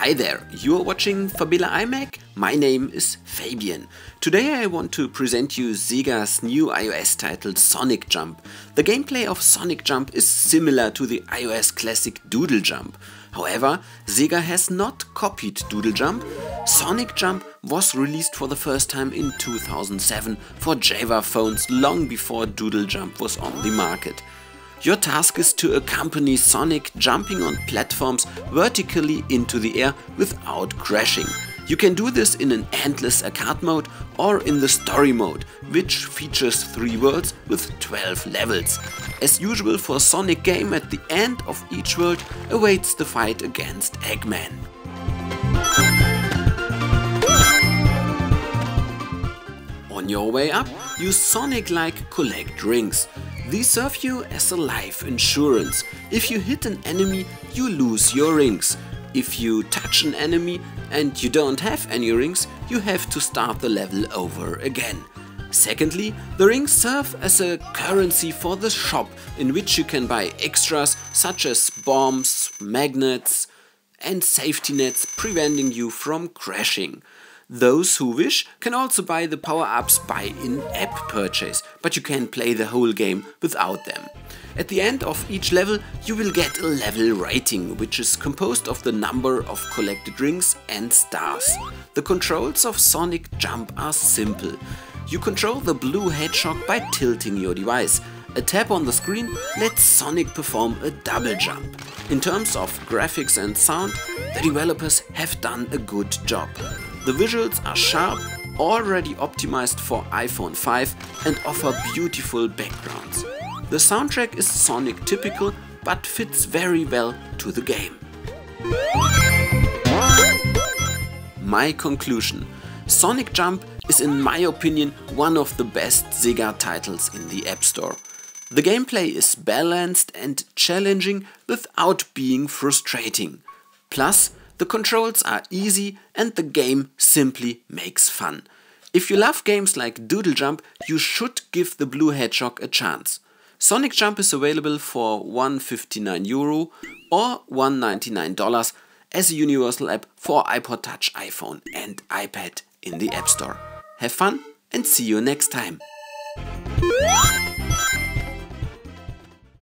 Hi there, you're watching Fabela iMac. My name is Fabian. Today I want to present you Sega's new iOS title Sonic Jump. The gameplay of Sonic Jump is similar to the iOS classic Doodle Jump. However, Sega has not copied Doodle Jump. Sonic Jump was released for the first time in 2007 for Java phones long before Doodle Jump was on the market. Your task is to accompany Sonic jumping on platforms vertically into the air without crashing. You can do this in an endless arcade mode or in the story mode, which features 3 worlds with 12 levels. As usual for Sonic game, at the end of each world awaits the fight against Eggman. On your way up, use Sonic-like collect rings. These serve you as a life insurance. If you hit an enemy, you lose your rings. If you touch an enemy and you don't have any rings, you have to start the level over again. Secondly, the rings serve as a currency for the shop, in which you can buy extras such as bombs, magnets and safety nets, preventing you from crashing. Those who wish can also buy the power-ups by in-app purchase, but you can play the whole game without them. At the end of each level you will get a level rating, which is composed of the number of collected rings and stars. The controls of Sonic Jump are simple. You control the blue hedgehog by tilting your device. A tap on the screen lets Sonic perform a double jump. In terms of graphics and sound, the developers have done a good job. The visuals are sharp, already optimized for iPhone 5 and offer beautiful backgrounds. The soundtrack is Sonic typical but fits very well to the game. My conclusion: Sonic Jump is in my opinion one of the best Sega titles in the App Store. The gameplay is balanced and challenging without being frustrating. Plus, the controls are easy and the game simply makes fun. If you love games like Doodle Jump, you should give the Blue Hedgehog a chance. Sonic Jump is available for €159 or $199 as a universal app for iPod Touch, iPhone and iPad in the App Store. Have fun and see you next time.